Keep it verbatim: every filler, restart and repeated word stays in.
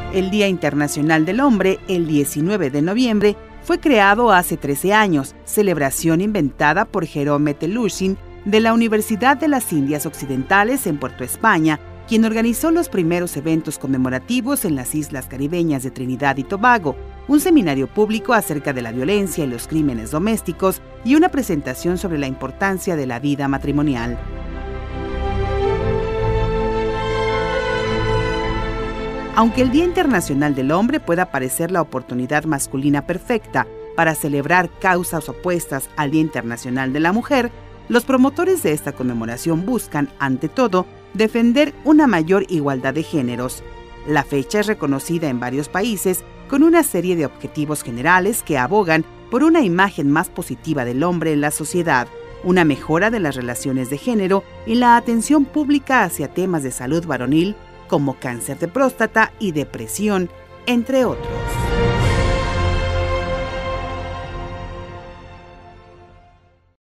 El Día Internacional del Hombre, el diecinueve de noviembre, fue creado hace trece años, celebración inventada por Jerome Telushin de la Universidad de las Indias Occidentales en Puerto España, quien organizó los primeros eventos conmemorativos en las islas caribeñas de Trinidad y Tobago, un seminario público acerca de la violencia y los crímenes domésticos y una presentación sobre la importancia de la vida matrimonial. Aunque el Día Internacional del Hombre pueda parecer la oportunidad masculina perfecta para celebrar causas opuestas al Día Internacional de la Mujer, los promotores de esta conmemoración buscan, ante todo, defender una mayor igualdad de géneros. La fecha es reconocida en varios países con una serie de objetivos generales que abogan por una imagen más positiva del hombre en la sociedad, una mejora de las relaciones de género y la atención pública hacia temas de salud varonil como cáncer de próstata y depresión, entre otros.